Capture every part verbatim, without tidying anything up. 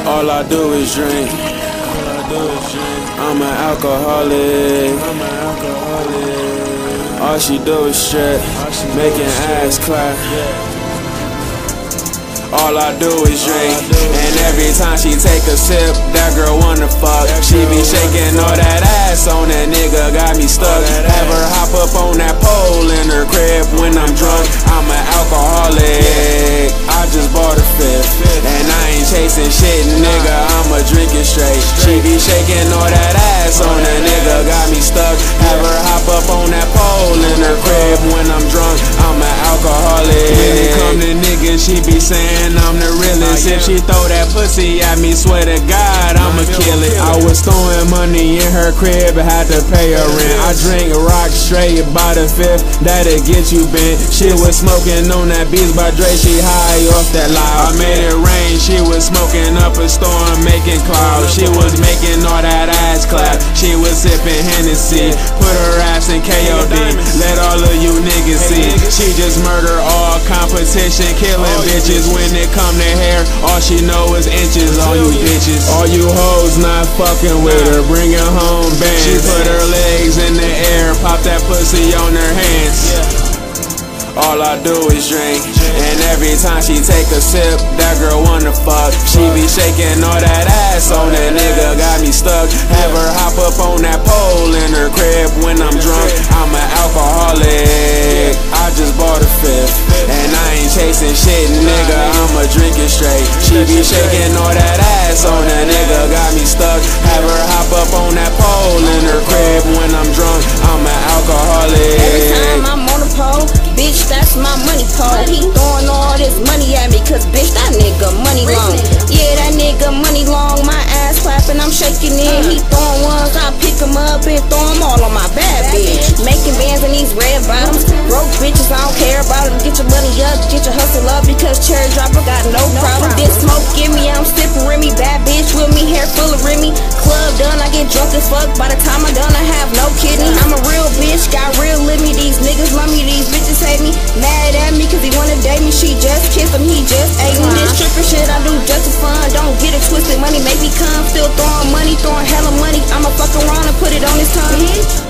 All I do is drink. I'm an alcoholic. All she do is strip, making ass clap. All I do is drink, and every time she take a sip, that girl wanna fuck. She be shaking all that ass on that nigga, got me stuck. Have her hop up on that pole in her crib when I'm drunk. I'm an alcoholic, I just bought a fifth, and I ain't chasing shit, nigga, I'ma drink it straight. She be shaking all that ass on that nigga, got me stuck. Have her hop up on that pole in her crib when I'm drunk. I'm an alcoholic. When it come to niggas, she be saying I'm the realest. If she throw that pussy at me, swear to God, I'ma kill it. I was throwing money in her crib, had to pay her rent. I drink rock straight by the fifth, that'll get you bent. She was smoking on that Beats by Dre, she high off that loud. I made it rain, she was smoking up a storm, making clouds. She was making all that ass clap, she was sipping Hennessy. Put her ass in K O D, let all of you niggas see. She just murder all competition, killing bitches. When it come to hair, all she know is inches. All you bitches, all you hoes not fucking with her, bring her home bands. She put her legs in the air, pop that pussy on her hands. All I do is drink, and every time she take a sip, that girl wanna fuck. She be shaking all that ass on that nigga, got me stuck. Have her hop up on that pole in her crib when I'm drunk. I'm an alcoholic, I just bought a fifth, and I ain't chasing shit, nigga, I'ma drink it straight. She be shaking all that ass on that nigga, got me stuck. Have her hop up on that pole in her crib when I'm drunk. I'm an alcoholic. Every time I'm on the pole, bitch, that's my money pole. He throwing all this money at me, cause bitch, that nigga money long. Yeah, that nigga money long, my ass clapping, I'm shaking it. He throwing ones, I pick him up and throw them all on my bad bitch. Making bands in these red bottoms, broke bitches, I don't care about them. Get your money up, get your hustle up, because Cherry Droppa got no problem. This smoke give me, I'm sipping Remy, bad bitch with me, hair full of Remy. Club done, I get drunk as fuck, by the time I'm done, I have no kidney. I'm a real bitch, got real lit me, these niggas love me, these bitches hate me. Mad at me cause he wanna date me, she just kissed him, he just ate me. This trippin' shit I do just for fun, don't get it twisted, money make me come. Still throwing money, throwing hella money, I'ma fuck around and put it on his tongue.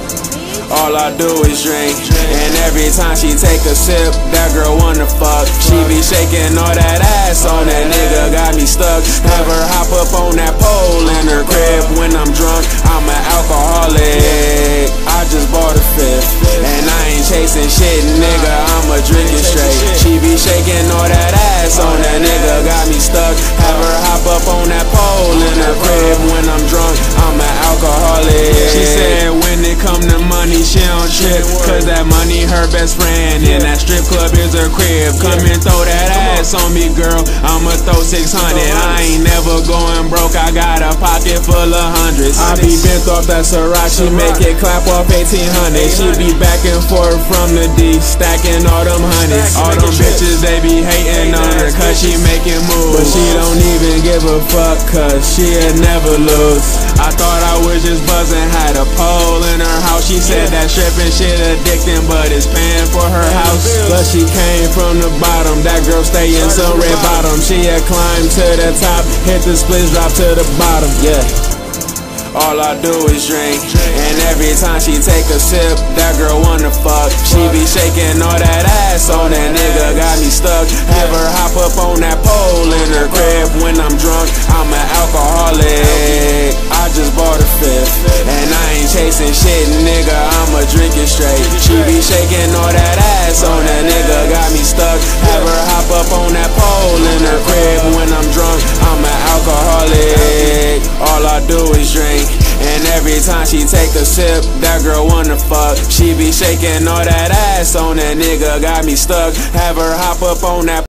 All I do is drink, and every time she take a sip, that girl wanna fuck. She be shaking all that ass on that nigga, got me stuck. Have her hop up on that pole in her crib when I'm drunk. I'm an alcoholic, I just bought a fifth, and I ain't chasing shit, nigga, I'ma drink it straight. She be shaking all that ass on that nigga, got me stuck. Have her hop up on that pole in her crib when I'm drunk. I'm an alcoholic. She said when it come to money, she don't trip, cause that money her best friend, and that strip club is her crib. Come and throw that ass on me, girl, I'ma throw six hundred. I ain't never going broke, I got a pocket full of hundreds. I be bent off that Ciroc, she make it clap off eighteen hundred. She be back and forth from the D, stacking all them hundreds. All them bitches, they be hating on her, cause she making moves, but she don't even give a fuck, cause she'll never lose. I thought I was just buzzing, had a pole in her house. She said that stripping shit addicting, but it's paying for her house. Plus she came from the bottom, that girl stay in some red bottom. She had climbed to the top, hit the splits, drop to the bottom, yeah. All I do is drink, and every time she take a sip, that girl wanna fuck. She be shaking all that ass on that nigga, got me stuck. Have her hop up on that pole in her crib when I'm drunk. I'm an alcoholic, I just bought a fifth, and I ain't chasing shit, nigga, I'ma drink it straight. She be shaking all that ass on that nigga, got me stuck. Have her hop up on that pole in her crib when I'm drunk. I'm an alcoholic, all I do is drink, and every time she take a sip, that girl wanna fuck. She be shaking all that ass on that nigga, got me stuck. Have her hop up on that